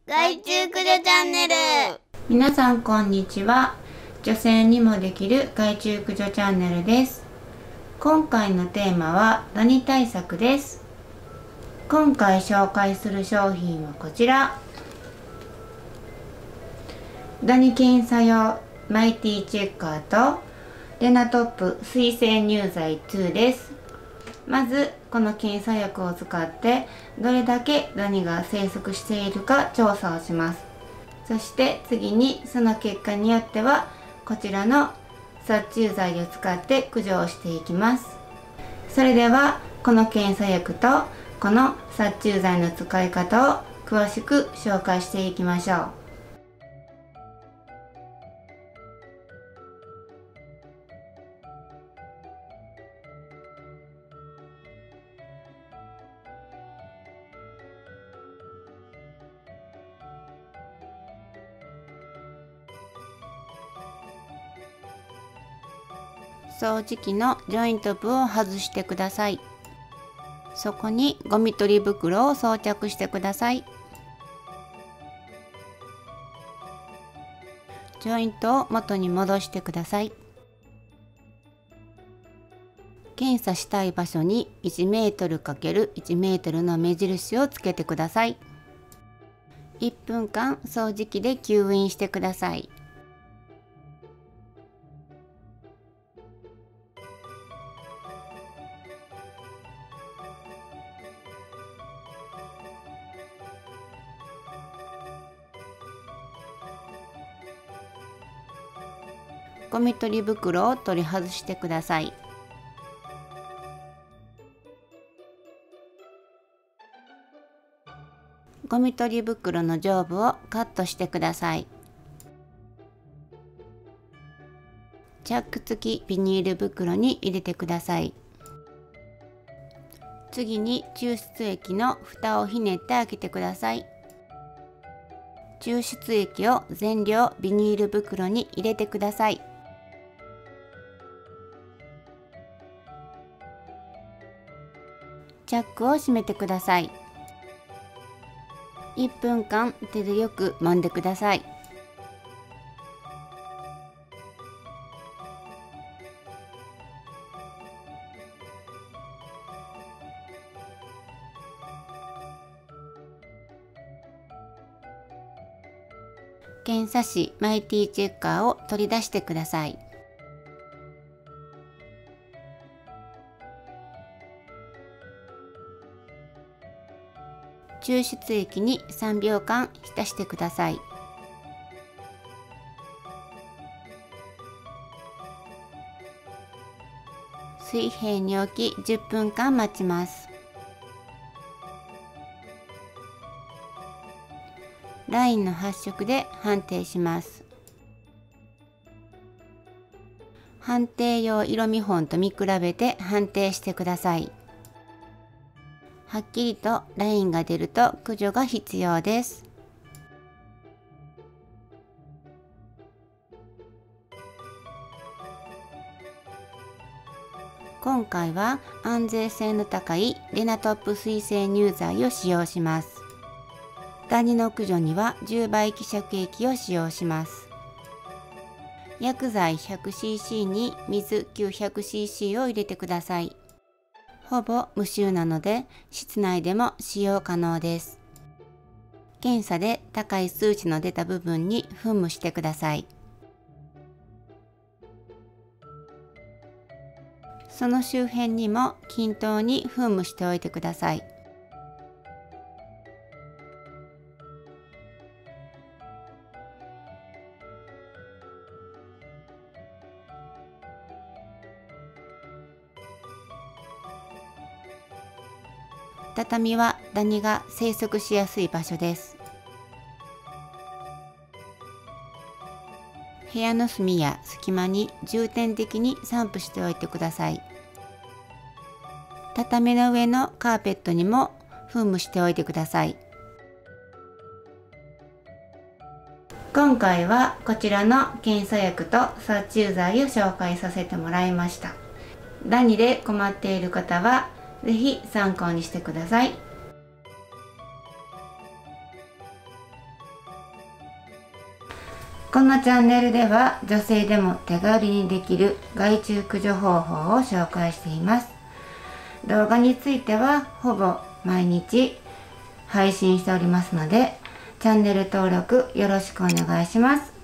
害虫駆除チャンネル。 皆さんこんにちは。女性にもできる害虫駆除チャンネルです。今回のテーマはダニ対策です。今回紹介する商品はこちら。ダニ検査用マイティチェッカーとレナトップ水性乳剤2です。まずこの検査薬を使ってどれだけダニが生息しているか調査をします。そして次にその結果によってはこちらの殺虫剤を使って駆除をしていきます。それではこの検査薬とこの殺虫剤の使い方を詳しく紹介していきましょう。掃除機のジョイント部を外してください。そこにゴミ取り袋を装着してください。ジョイントを元に戻してください。検査したい場所に 1m×1m の目印をつけてください。1分間掃除機で吸引してください。ゴミ取り袋を取り外してください。ゴミ取り袋の上部をカットしてください。チャック付きビニール袋に入れてください。次に抽出液の蓋をひねって開けてください。抽出液を全量ビニール袋に入れてください。チャックを閉めてください。1分間手でよく揉んでください。検査紙マイティチェッカーを取り出してください。抽出液に3秒間浸してください。水平に置き10分間待ちます。ラインの発色で判定します。判定用色見本と見比べて判定してください。はっきりとラインが出ると駆除が必要です。今回は安全性の高いレナトップ水性乳剤を使用します。ダニの駆除には10倍希釈液を使用します。薬剤 100cc に水 900cc を入れてください。ほぼ無臭なので室内でも使用可能です。検査で高い数値の出た部分に噴霧してください。その周辺にも均等に噴霧しておいてください。畳はダニが生息しやすい場所です。部屋の隅や隙間に重点的に散布しておいてください。畳の上のカーペットにも噴霧しておいてください。今回はこちらの検査薬と殺虫剤を紹介させてもらいました。ダニで困っている方はぜひ参考にしてください。 このチャンネルでは女性でも手軽にできる害虫駆除方法を紹介しています。動画についてはほぼ毎日配信しておりますので、チャンネル登録よろしくお願いします。